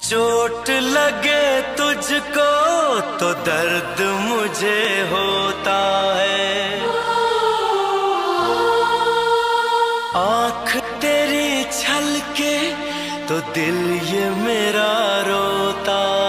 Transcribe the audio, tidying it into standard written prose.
चोट लगे तुझको तो दर्द मुझे होता है, आँख तेरी छलके तो दिल ये मेरा रोता